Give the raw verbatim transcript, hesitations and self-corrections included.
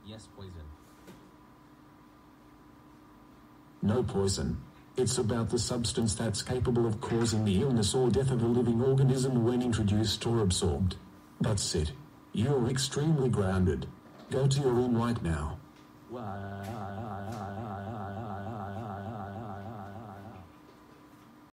Yes, poison. No poison. It's about the substance that's capable of causing the illness or death of a living organism when introduced or absorbed. That's it. You're extremely grounded. Go to your room right now. Wow.